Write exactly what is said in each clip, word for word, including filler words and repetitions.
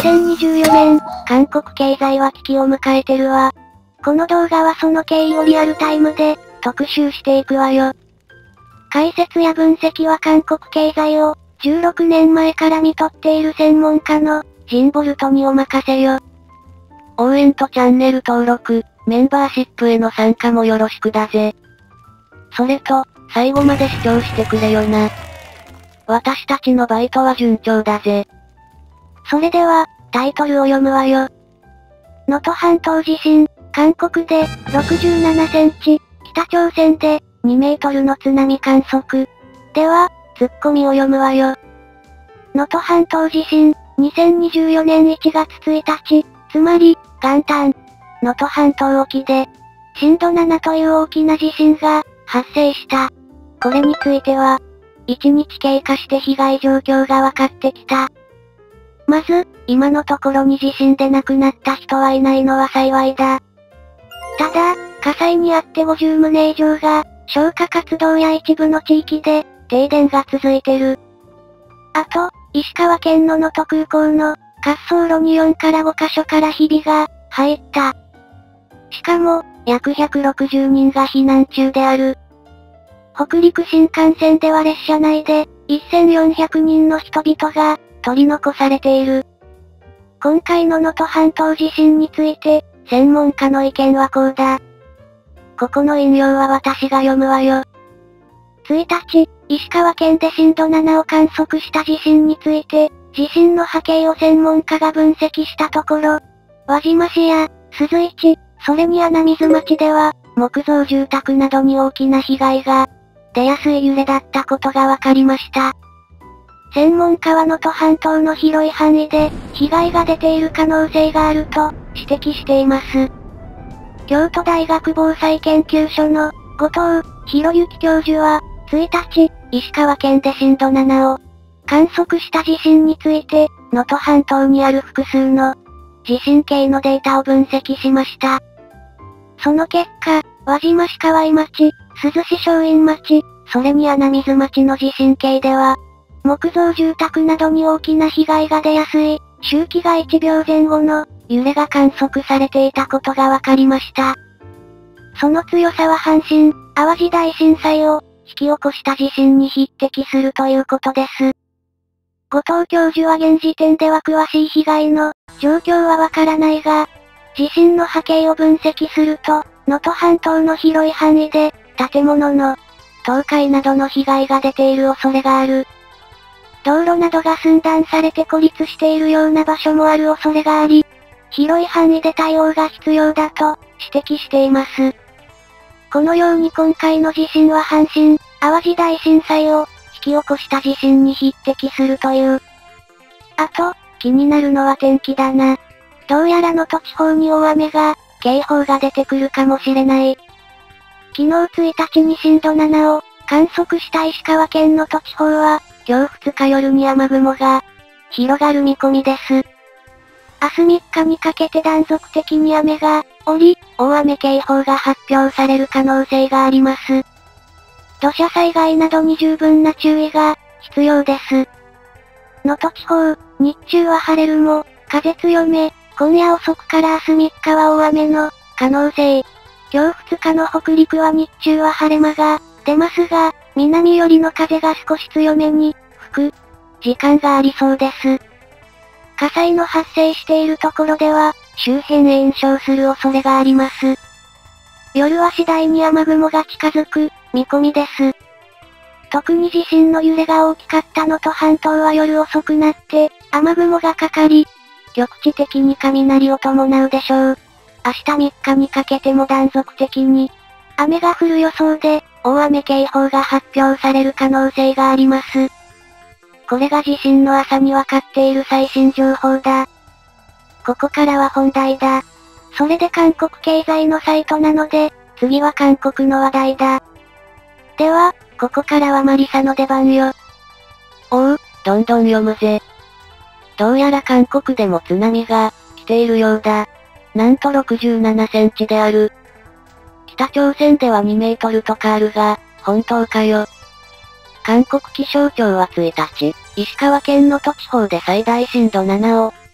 せんにじゅうよねん、韓国経済は危機を迎えてるわ。この動画はその経緯をリアルタイムで、特集していくわよ。解説や分析は韓国経済を、じゅうろくねんまえから見とっている専門家の、ジンボルトにお任せよ。応援とチャンネル登録、メンバーシップへの参加もよろしくだぜ。それと、最後まで視聴してくれよな。私たちのバイトは順調だぜ。それでは、タイトルを読むわよ。能登半島地震、韓国でろくじゅうななセンチ、北朝鮮でにメートルの津波観測。では、ツッコミを読むわよ。能登半島地震、にせんにじゅうよねんいちがつついたち、つまり、元旦、能登半島沖で、震度ななという大きな地震が発生した。これについては、いちにち経過して被害状況がわかってきた。まず、今のところに地震で亡くなった人はいないのは幸いだ。ただ、火災にあってごじゅうとう以上が、消火活動や一部の地域で、停電が続いてる。あと、石川県の能登空港の、滑走路によんからごカ所からひびが、入った。しかも、約ひゃくろくじゅうにんが避難中である。北陸新幹線では列車内で、せんよんひゃくにんの人々が、取り残されている。今回の能登半島地震について、専門家の意見はこうだ。ここの引用は私が読むわよ。ついたち、石川県で震度ななを観測した地震について、地震の波形を専門家が分析したところ、輪島市や、鈴市、それに穴水町では、木造住宅などに大きな被害が、出やすい揺れだったことがわかりました。専門家は能登半島の広い範囲で、被害が出ている可能性があると、指摘しています。京都大学防災研究所の、後藤博之教授は、ついたち、石川県で震度ななを観測した地震について、能登半島にある複数の地震計のデータを分析しました。その結果、輪島市河合町、鈴市正院町、それに穴水町の地震計では、木造住宅などに大きな被害が出やすい、周期がいちびょうぜん後の揺れが観測されていたことがわかりました。その強さは阪神・淡路大震災を引き起こした地震に匹敵するということです。後藤教授は現時点では詳しい被害の状況はわからないが、地震の波形を分析すると、能登半島の広い範囲で、建物の倒壊などの被害が出ている恐れがある。道路などが寸断されて孤立しているような場所もある恐れがあり、広い範囲で対応が必要だと指摘しています。このように今回の地震は阪神・淡路大震災を引き起こした地震に匹敵するという。あと、気になるのは天気だな。どうやら能登地方に大雨が、警報が出てくるかもしれない。昨日ついたちに震度ななを観測した石川県能登地方は、今日ふつか夜に雨雲が広がる見込みです。明日みっかにかけて断続的に雨が降り、大雨警報が発表される可能性があります。土砂災害などに十分な注意が必要です。能登地方、日中は晴れるも、風強め、今夜遅くから明日みっかは大雨の可能性。今日ふつかの北陸は日中は晴れ間が出ますが、南寄りの風が少し強めに吹く時間がありそうです。火災の発生しているところでは、周辺へ延焼する恐れがあります。夜は次第に雨雲が近づく見込みです。特に地震の揺れが大きかった能登半島は夜遅くなって、雨雲がかかり、局地的に雷を伴うでしょう。明日みっかにかけても断続的に、雨が降る予想で、大雨警報が発表される可能性があります。これが地震の朝にわかっている最新情報だ。ここからは本題だ。それで韓国経済のサイトなので、次は韓国の話題だ。では、ここからはマリサの出番よ。おう、どんどん読むぜ。どうやら韓国でも津波が来ているようだ。なんとろくじゅうななセンチである。北朝鮮ではにメートルとかあるが、本当かよ。韓国気象庁はいつか、石川県能登地方で最大震度ななを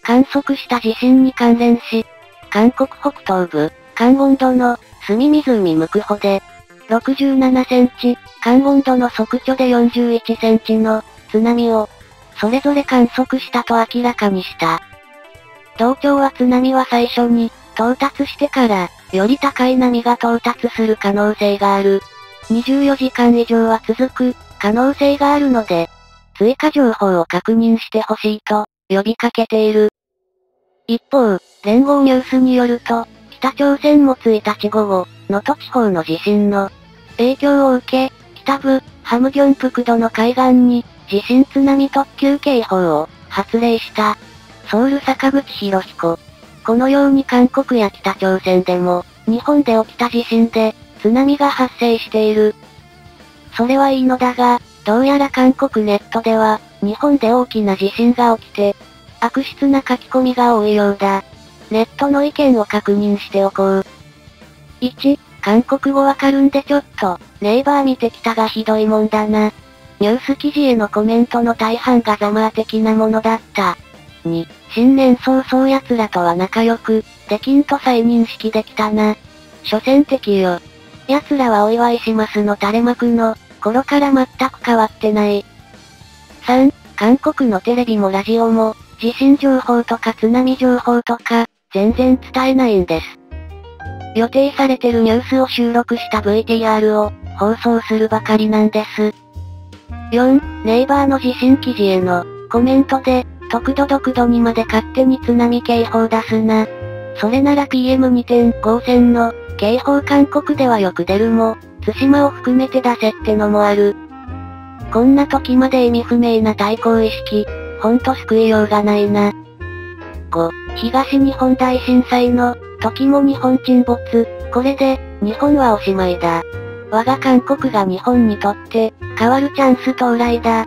観測した地震に関連し、韓国北東部、カンウォンドの、隅湖ムクホで、ろくじゅうななセンチ、カンウォンドの測チョでよんじゅういちセンチの、津波を、それぞれ観測したと明らかにした。同庁は津波は最初に、到達してから、より高い波が到達する可能性がある。にじゅうよじかん以上は続く、可能性があるので、追加情報を確認してほしいと、呼びかけている。一方、連合ニュースによると、北朝鮮もついたち午後、能登地方の地震の影響を受け、北部、ハムギョンプクドの海岸に、地震津波特急警報を発令した。ソウル坂口博彦。このように韓国や北朝鮮でも、日本で起きた地震で、津波が発生している。それはいいのだが、どうやら韓国ネットでは、日本で大きな地震が起きて、悪質な書き込みが多いようだ。ネットの意見を確認しておこう。いち、韓国語わかるんでちょっと、ネイバー見てきたがひどいもんだな。ニュース記事へのコメントの大半がザマー的なものだった。に、新年早々奴らとは仲良く、できんと再認識できたな。所詮敵よ。奴らはお祝いしますの垂れ幕の、頃から全く変わってない。さん、韓国のテレビもラジオも、地震情報とか津波情報とか、全然伝えないんです。予定されてるニュースを収録した ブイティーアール を、放送するばかりなんです。よん、ネイバーの地震記事への、コメントで、特度独度にまで勝手に津波警報出すな。それなら ピーエムにてんご 線の、警報韓国ではよく出るも、対馬を含めて出せってのもある。こんな時まで意味不明な対抗意識、ほんと救いようがないな。ご、東日本大震災の、時も日本沈没、これで、日本はおしまいだ。我が韓国が日本にとって、変わるチャンス到来だ。って、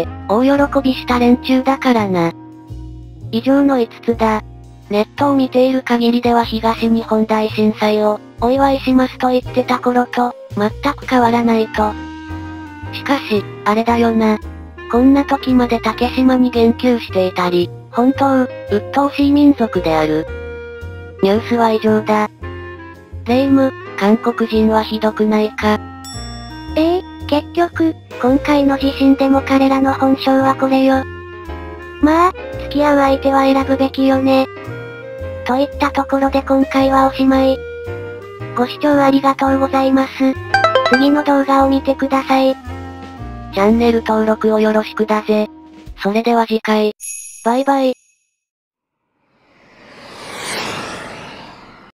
大喜びした連中だからな。以上のいつつだ。ネットを見ている限りでは東日本大震災を、お祝いしますと言ってた頃と、全く変わらないと。しかし、あれだよな。こんな時まで竹島に言及していたり、本当、鬱陶しい民族である。ニュースは以上だ。レイム、韓国人はひどくないか。 ええ、結局、今回の地震でも彼らの本性はこれよ。まあ、付き合う相手は選ぶべきよね。といったところで今回はおしまい。ご視聴ありがとうございます。次の動画を見てください。 チャンネル登録をよろしくだぜ。それでは次回。バイバイ。